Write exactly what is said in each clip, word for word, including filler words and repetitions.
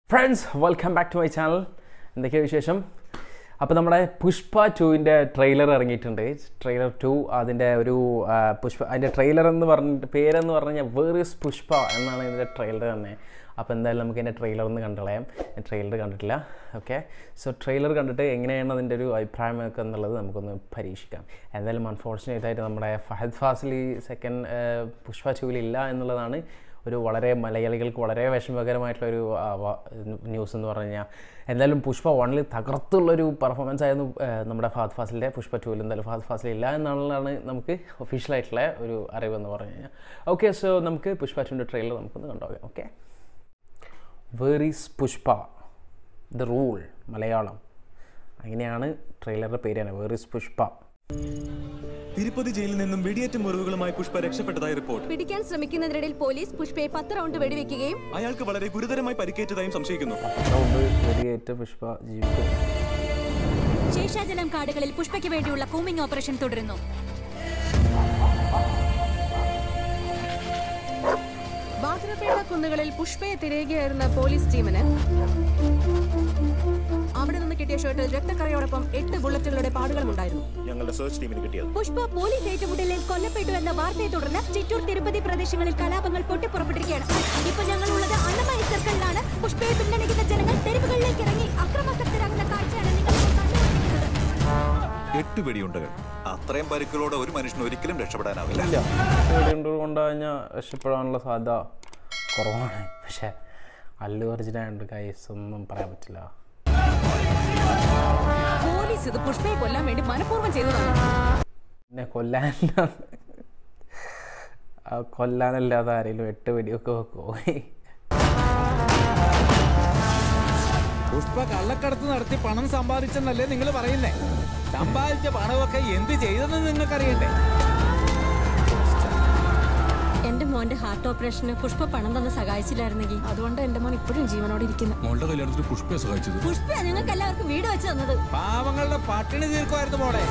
Friends, welcome back to my channel. എന്തൊക്കെയാണ് വിശേഷം? അപ്പോൾ നമ്മുടെ പുഷ്പ ടൂവിൻ്റെ ട്രെയിലർ ഇറങ്ങിയിട്ടുണ്ട്. ട്രെയിലർ ടു അതിൻ്റെ ഒരു പുഷ്പ അതിൻ്റെ ട്രെയിലർ എന്ന് പറഞ്ഞിട്ട് പേരെന്ന് പറഞ്ഞു കഴിഞ്ഞാൽ വേർ ഈസ് പുഷ്പ എന്നാണ് ഇതിൻ്റെ ട്രെയിലർ തന്നെ. അപ്പോൾ എന്തായാലും നമുക്ക് എൻ്റെ ട്രെയിലർ ഒന്ന് കണ്ടുകളയാം. ഞാൻ ട്രെയിലർ കണ്ടിട്ടില്ല. ഓക്കെ, സോ ട്രെയിലർ കണ്ടിട്ട് എങ്ങനെയാണ് അതിൻ്റെ ഒരു അഭിപ്രായമൊക്കെ എന്നുള്ളത് നമുക്കൊന്ന് പരീക്ഷിക്കാം. എന്തായാലും അൺഫോർച്ചുനേറ്റ് ആയിട്ട് നമ്മുടെ ഫഹദ് ഫാസിലി സെക്കൻഡ് പുഷ്പ ടൂവിൽ ഇല്ല എന്നുള്ളതാണ് ഒരു വളരെ മലയാളികൾക്ക് വളരെ വിഷമകരമായിട്ടുള്ളൊരു ന്യൂസ് എന്ന് പറഞ്ഞു കഴിഞ്ഞാൽ. എന്തായാലും പുഷ്പ വണ്ണിൽ തകർത്തുള്ളൊരു പെർഫോമൻസ് ആയിരുന്നു നമ്മുടെ ഫഹദ് ഫാസിലിൻ്റെ. പുഷ്പ ടൂവിൽ എന്തായാലും ഫഹദ് ഫാസിൽ ഇല്ല എന്നുള്ളതാണ് നമുക്ക് ഒഫീഷ്യലായിട്ടുള്ള ഒരു അറിവെന്ന് പറഞ്ഞു കഴിഞ്ഞാൽ. ഓക്കെ, സോ നമുക്ക് പുഷ്പ ടൂവിൻ്റെ ട്രെയിലർ നമുക്കൊന്ന് കണ്ടുപോകാം. Okay, where is Pushpa the rule Malayalam, അങ്ങനെയാണ് ട്രെയിലറുടെ പേര് തന്നെ, വേർ ഈസ് പുഷ്പ. തിരുപ്പതി ജയിലിൽ നിന്നും വെടിയേറ്റ മുറിവുകളുമായി പുഷ്പ രക്ഷപ്പെട്ടതായി റിപ്പോർട്ട്. പിടിക്കാൻ ശ്രമിക്കുന്നതിനിടയിൽ പോലീസ് പുഷ്പയെ പത്ത് റൗണ്ട് വെടിവെക്കുകയും അയാൾക്ക് വളരെ ഗുരുതരമായി പരിക്കേറ്റതായും സംശയിക്കുന്നു. പുഷ്പ ജീവിക്കും. ശേഷാചലം കാടുകളിൽ പുഷ്പയ്ക്ക് വേണ്ടിയുള്ള കൂമിംഗ് ഓപ്പറേഷൻ തുടരുന്നു. ബാദ്രപേട്ട കുന്നുകളിൽ പുഷ്പയെ തിരയുകയായിരുന്ന പോലീസ് ടീമിന് അവിടെ നിന്ന് കിട്ടിയ ഷർട്ടിൽ രക്തക്കറയോടൊപ്പം എട്ട് ബുള്ളറ്റുകളുടെ പാടുകളും ഉണ്ടായിരുന്നു. ഞങ്ങളുടെ സെർച്ച് ടീമിന് കിട്ടിയത് പുഷ്പ പോലീസ് ഏറ്റുമുട്ടലിൽ കൊല്ലപ്പെട്ടു എന്ന വാർത്തയെ തുടർന്ന് ചിറ്റൂർ തിരുപ്പതി പ്രദേശങ്ങളിൽ കലാപങ്ങൾ പൊട്ടിപ്പുറപ്പെട്ടിരിക്കുകയാണ്. ഇപ്പോൾ ഞങ്ങൾ ഉള്ളത് അന്നമയി സർക്കിളിലാണ്. പുഷ്പയെ പിന്തുണയ്ക്കുന്ന ജനങ്ങൾ തെരുവുകളിലേക്ക് ഇറങ്ങി അക്രമാസക്തരാകുന്ന കാഴ്ചയാണ് നിങ്ങൾ കണ്ടുകൊണ്ടിരിക്കുന്നത്. എട്ട് വെടിയുണ്ടകൾ, അത്രയും പരിക്കുകളോടെ ഒരു മനുഷ്യന് ഒരിക്കലും രക്ഷപ്പെടാനാവില്ല. കൊണ്ടുകഴിഞ്ഞാൽ രക്ഷപ്പെടാനുള്ള സാധ്യത കുറവാണ്. പക്ഷെ അല്ലു അർജുനായുണ്ട് ഗൈസ്, ഒന്നും പറയാൻ പറ്റില്ല. പോലീസ് ഇത് പുഷ്പയെ കൊല്ലാൻ വേണ്ടി മനഃപൂർവ്വം ചെയ്തതാണ്. പിന്നെ കൊല്ലാൻ കൊല്ലാനല്ലാതെ ആരെങ്കിലും എട്ട് വെടിയൊക്കെ വെക്കുമോ? പുഷ്പ കള്ളക്കടത്ത് നടത്തി പണം സമ്പാദിച്ചെന്നല്ലേ നിങ്ങൾ പറയുന്നേ? സമ്പാദിച്ച പണമൊക്കെ എന്ത് ചെയ്തെന്ന് നിങ്ങൾക്കറിയണ്ടേ? എന്റെ മോന്റെ ഹാർട്ട് ഓപ്പറേഷന് പുഷ്പ പണം തന്ന് സഹായിച്ചില്ലായിരുന്നെങ്കിൽ അതുകൊണ്ട് എന്റെ മോൻ ഇപ്പോഴും ജീവനോടെ ഇരിക്കുന്നു. മോളുടെ കല്യാണത്തിന് പുഷ്പയെ സഹായിച്ചത് പുഷ്പ ഞങ്ങൾക്ക് എല്ലാവർക്കും വീട് വെച്ച് തന്നത്. പാവങ്ങളുടെ പട്ടിണി തീർക്കുമായിരുന്നു മോളെ.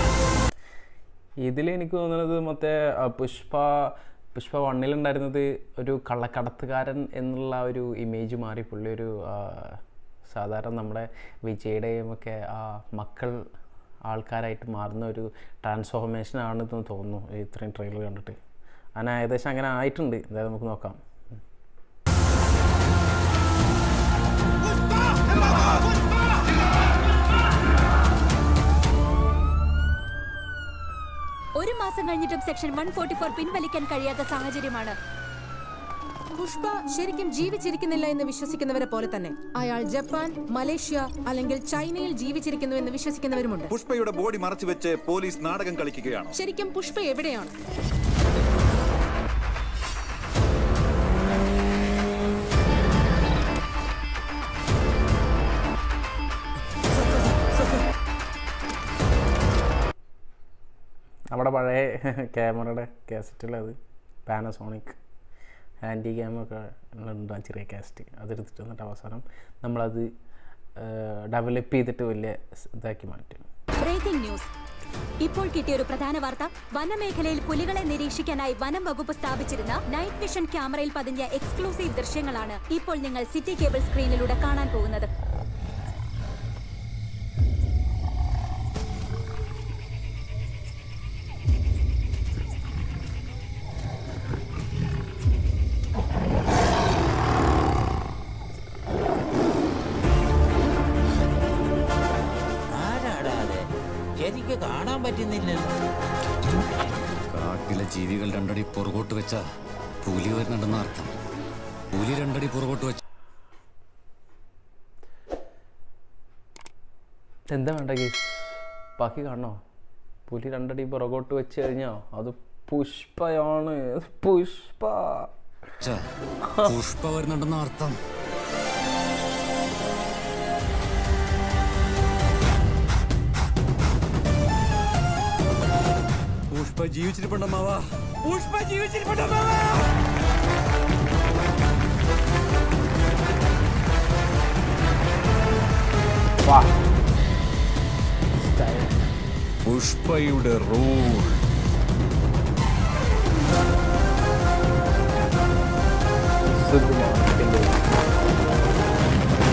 ഇതിൽ എനിക്ക് തോന്നുന്നത് മറ്റേ പുഷ്പ പുഷ്പ വണ്ണിലുണ്ടായിരുന്നത് ഒരു കള്ളക്കടത്തുകാരൻ എന്നുള്ള ഒരു ഇമേജ് മാറി പുള്ളി ഒരു സാധാരണ നമ്മുടെ വിജയുടെയും ഒക്കെ ആ മക്കൾ ആൾക്കാരായിട്ട് മാറുന്ന ഒരു ട്രാൻസ്ഫോർമേഷൻ ആണെന്ന് തോന്നുന്നു ഇത്രയും ട്രെയിലർ കണ്ടിട്ട്. അങ്ങനെ ഏകദേശം അങ്ങനെ ആയിട്ടുണ്ട്. എന്തായാലും നമുക്ക് നോക്കാം. ഒരു മാസം കഴിഞ്ഞിട്ടും സെക്ഷൻ വൺ ഫോർട്ടി ഫോർ പിൻവലിക്കാൻ കഴിയാത്ത സാഹചര്യമാണ്. പുഷ്പ ശരിക്കും ജീവിച്ചിരിക്കുന്നില്ല എന്ന് വിശ്വസിക്കുന്നവരെ പോലെ തന്നെ അയാൾ ജപ്പാൻ, മലേഷ്യ അല്ലെങ്കിൽ ചൈനയിൽ ജീവിച്ചിരിക്കുന്നു എന്ന് വിശ്വസിക്കുന്നവരുമുണ്ട്. പുഷ്പയുടെ ബോഡി മറച്ചു വെച്ച് പോലീസ് നാടകം കളിക്കുകയാണ്. ശരിക്കും പുഷ്പ എവിടെയാണ്? നമ്മുടെ പഴയ ക്യാമറയുടെ കാസറ്റിലത് പാനസോണിക് ഹാൻഡി ക്യാമൊക്കെ ഉണ്ട്, ചെറിയ കാസറ്റ് അതെടുത്തിട്ട് എന്നിട്ട് അവസാനം നമ്മളത് ഡെവലപ്പ് ചെയ്തിട്ട് വലിയ ഇതാക്കി മാറ്റും. Breaking news. ഇപ്പോൾ കിട്ടിയ ഒരു പ്രധാന വാർത്ത. വനമേഖലയിൽ പുലികളെ നിരീക്ഷിക്കാനായി വനം വകുപ്പ് സ്ഥാപിച്ചിരുന്ന നൈറ്റ് വിഷൻ ക്യാമറയിൽ പതിഞ്ഞ എക്സ്ക്ലൂസീവ് ദൃശ്യങ്ങളാണ് ഇപ്പോൾ നിങ്ങൾ സിറ്റി കേബിൾ സ്ക്രീനിലൂടെ കാണാൻ പോകുന്നത്. കാണാൻ പറ്റുന്നില്ല. കാട്ടിലെ ജീവികൾ രണ്ടടി പുറകോട്ട് വെച്ച പുലി വരുന്നുണ്ടെന്ന അർത്ഥം. പുലി രണ്ടടി പുറകോട്ട് വെച്ച എന്താ വേണ്ട കേസ് ബാക്കി കാണണോ? പുലി രണ്ടടി പുറകോട്ട് വെച്ച് കഴിഞ്ഞാ അത് പുഷ്പയാണ്. പുഷ്പ പുഷ്പ വരുന്നുണ്ടെന്ന അർത്ഥം. പുഷ്പ ജീവിച്ചിരിപ്പുണ്ടമ്മാവാ. പുഷ്പ ജീവിച്ചിരിപ്പുണ്ടമ്മാവാ. പുഷ്പയുടെ റൂൾ. Good morning.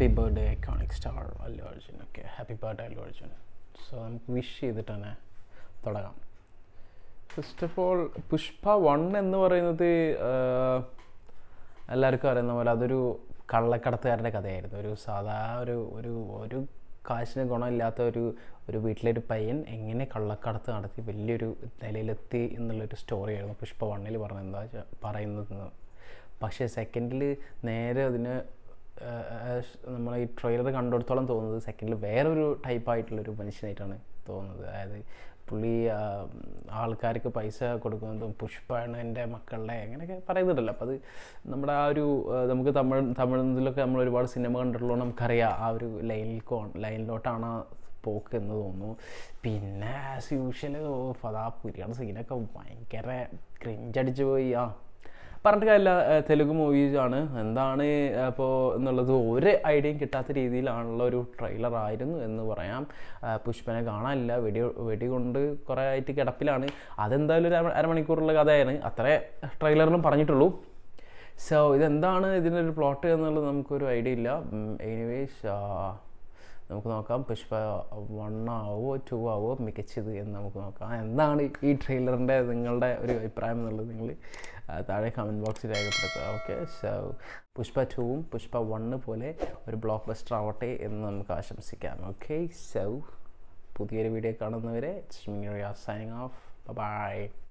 Happy birthday iconic star Allu Arjun. Okay, happy birthday Allu Arjun. So നമുക്ക് വിഷ് ചെയ്തിട്ട് തന്നെ തുടങ്ങാം. First of all Pushpa one എന്ന് പറയുന്നത് എല്ലാവർക്കും അറിയുന്ന പോലെ അതൊരു കള്ളക്കടത്തുകാരൻ്റെ കഥയായിരുന്നു. ഒരു സാധാ ഒരു ഒരു ഒരു കാശിന് ഗുണമില്ലാത്ത ഒരു ഒരു വീട്ടിലൊരു പയ്യൻ എങ്ങനെ കള്ളക്കടത്ത് നടത്തി വലിയൊരു നിലയിലെത്തി എന്നുള്ളൊരു സ്റ്റോറിയായിരുന്നു പുഷ്പ വണ്ണിൽ പറഞ്ഞത് എന്താ പറയുന്നത്. പക്ഷേ സെക്കൻഡിൽ നേരെ അതിന് നമ്മൾ ഈ ട്രെയിലർ കണ്ടിടത്തോളം തോന്നുന്നത് സെക്കൻഡിൽ വേറൊരു ടൈപ്പായിട്ടുള്ളൊരു മനുഷ്യനായിട്ടാണ് തോന്നുന്നത്. അതായത് പുള്ളി ആൾക്കാർക്ക് പൈസ കൊടുക്കുന്നതും പുഷ്പയാണ് എൻ്റെ മക്കളുടെ അങ്ങനെയൊക്കെ പറയുന്നുണ്ടല്ലോ. അപ്പോൾ അത് നമ്മുടെ ആ ഒരു നമുക്ക് തമിഴ് തമിഴിലൊക്കെ നമ്മൾ ഒരുപാട് സിനിമ കണ്ടിട്ടുള്ളൂ, നമുക്കറിയാം ആ ഒരു ലൈനിൽ ലൈനിലോട്ടാണ് ആ പോക്ക് എന്ന് തോന്നുന്നു. പിന്നെ ആസ് യൂഷ്വൽ അതാ പുരിയുടെ സീനൊക്കെ ഭയങ്കര ക്രിഞ്ചടിച്ച് പോയി. ആ പറഞ്ഞിട്ട് കാര്യമില്ല, തെലുങ്ക് മൂവീസാണ് എന്താണ് അപ്പോൾ എന്നുള്ളത് ഒരു ഐഡിയയും കിട്ടാത്ത രീതിയിലാണുള്ള ഒരു ട്രെയിലർ ആയിരുന്നു എന്ന് പറയാം. പുഷ്പനെ കാണാനില്ല, വെടി വെടി കൊണ്ട് കുറേ ആയിട്ട് കിടപ്പിലാണ്. അതെന്തായാലും ഒരു അരമണിക്കൂറുള്ള കഥയാണ്, അത്രേ ട്രെയിലറിനും പറഞ്ഞിട്ടുള്ളൂ. സോ ഇതെന്താണ് ഇതിൻ്റെ ഒരു പ്ലോട്ട് എന്നുള്ളത് നമുക്കൊരു ഐഡിയ ഇല്ല. എനിവേസ് നമുക്ക് നോക്കാം പുഷ്പ വൺ ആവോ ടു ആവോ മികച്ചത് എന്ന് നമുക്ക് നോക്കാം. എന്താണ് ഈ ട്രെയിലറിൻ്റെ നിങ്ങളുടെ ഒരു അഭിപ്രായം എന്നുള്ളത് നിങ്ങൾ താഴെ കമൻറ്റ് ബോക്സിൽ രേഖപ്പെടുത്തുക. ഓക്കെ, സോ പുഷ്പ ടൂവും പുഷ്പ വണ്ണ് പോലെ ഒരു ബ്ലോക്ക് ബസ്റ്റർ ആവട്ടെ എന്ന് നമുക്ക് ആശംസിക്കാം. ഓക്കെ, സോ പുതിയൊരു വീഡിയോ കാണുന്നവരെ സൈനിങ് ഓഫ്, ബൈ.